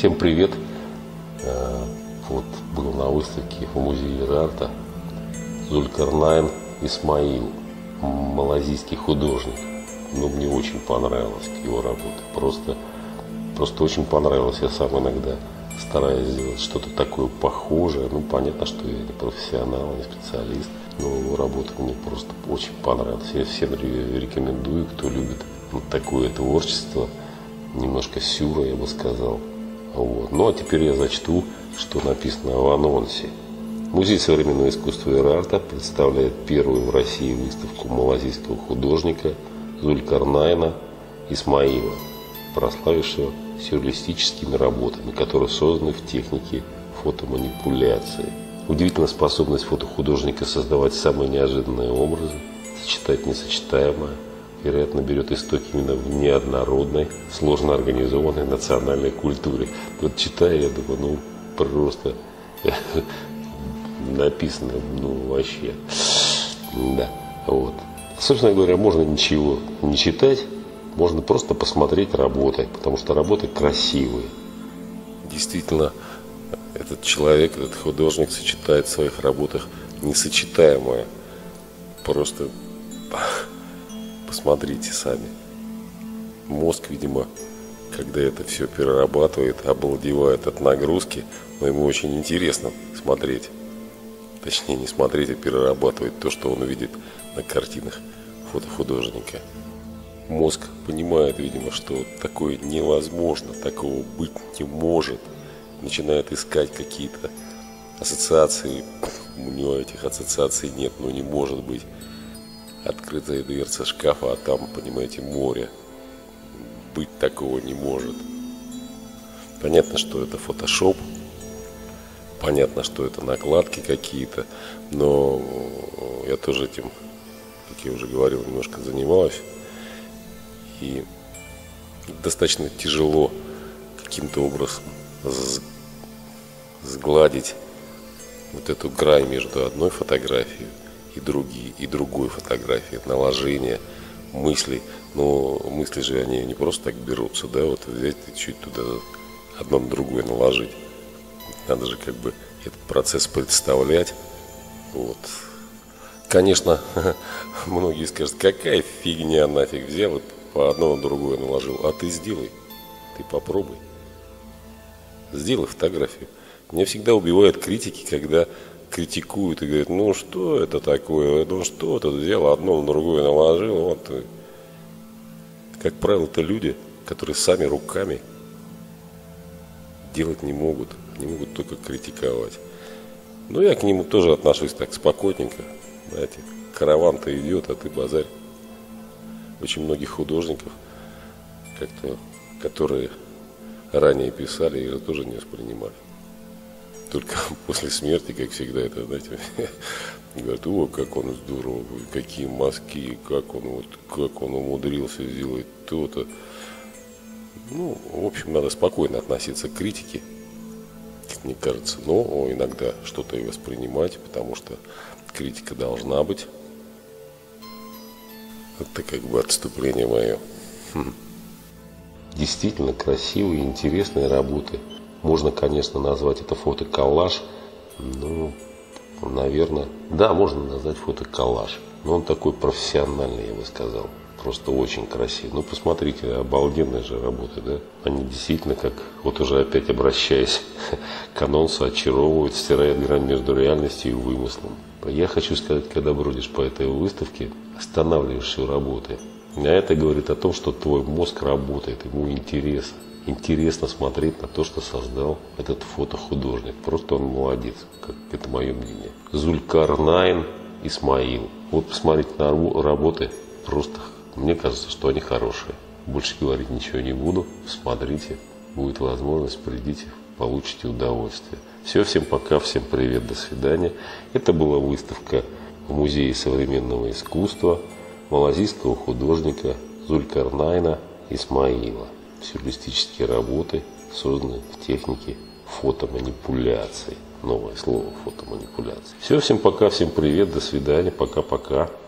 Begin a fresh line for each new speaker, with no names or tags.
Всем привет! Вот был на выставке в музее Ирарта Зулькарнайн Исмаил, малазийский художник. Но мне очень понравилась его работа. Просто очень понравилось. Я сам иногда стараюсь сделать что-то такое похожее. Ну, понятно, что я не профессионал, не специалист, но его работа мне просто очень понравилась. Я всем рекомендую, кто любит вот такое творчество, немножко сюра, я бы сказал. Вот. Ну, а теперь я зачту, что написано в анонсе. Музей современного искусства Ирарта представляет первую в России выставку малазийского художника Зулькарнайна Исмаила, прославившего сюрреалистическими работами, которые созданы в технике фотоманипуляции. Удивительная способность фотохудожника создавать самые неожиданные образы, сочетать несочетаемое, вероятно, берет истоки именно в неоднородной, сложно организованной национальной культуре. Вот читая, я думаю, ну просто написано, ну вообще, да, вот. Собственно говоря, можно ничего не читать, можно просто посмотреть работы, потому что работы красивые. Действительно, этот человек, этот художник сочетает в своих работах несочетаемое. Просто посмотрите сами. Мозг, видимо, когда это все перерабатывает, обалдевает от нагрузки, но ему очень интересно смотреть. Точнее, не смотреть, а перерабатывать то, что он видит на картинах фотохудожника. Мозг понимает, видимо, что такое невозможно, такого быть не может. Начинает искать какие-то ассоциации. У него этих ассоциаций нет, но не может быть. Открытая дверца шкафа, а там, понимаете, море. Быть такого не может. Понятно, что это фотошоп. Понятно, что это накладки какие-то. Но я тоже этим, как я уже говорил, немножко занимаюсь. И достаточно тяжело каким-то образом сгладить вот эту грань между одной фотографией и другой фотографией, наложение мыслей. Но мысли же, они не просто так берутся, да, вот взять и чуть туда одно на другое наложить. Надо же как бы этот процесс представлять. Вот. Конечно, многие скажут, какая фигня, нафиг взял и по одно на другое наложил. А ты сделай, ты попробуй. Сделай фотографию. Меня всегда убивают критики, когда критикуют и говорят, ну что это такое, ну что ты взял, одно на другое наложил. Вот. Как правило, это люди, которые сами руками делать не могут. Они могут только критиковать. Но я к нему тоже отношусь так спокойненько. Знаете, караван-то идет, а ты базарь. Очень многих художников, как-то, которые ранее писали, их тоже не воспринимали. Только после смерти, как всегда, это, знаете, говорят, о, как он здорово, какие мазки, как он умудрился сделать то-то. Ну, в общем, надо спокойно относиться к критике, как мне кажется, но иногда что-то и воспринимать, потому что критика должна быть. Это как бы отступление мое. Действительно красивые и интересные работы. Можно, конечно, назвать это фотоколлаж. Ну, наверное, да, можно назвать фотоколлаж. Но он такой профессиональный, я бы сказал. Просто очень красивый. Ну, посмотрите, обалденные же работы, да? Они действительно, как, вот уже опять обращаясь к анонсу, очаровывают, стирают грань между реальностью и вымыслом. Я хочу сказать, когда бродишь по этой выставке, останавливаешься у работы. А это говорит о том, что твой мозг работает, ему интересно. Интересно смотреть на то, что создал этот фотохудожник. Просто он молодец, как это мое мнение. Зулькарнайн Исмаил. Вот посмотрите на работы, просто мне кажется, что они хорошие. Больше говорить ничего не буду. Смотрите, будет возможность, придите, получите удовольствие. Все, всем пока, всем привет, до свидания. Это была выставка в Музее современного искусства малазийского художника Зулькарнайна Исмаила. Сюрреалистические работы, созданные в технике фотоманипуляции. Новое слово — фотоманипуляции. Все, всем пока, всем привет, до свидания, пока-пока.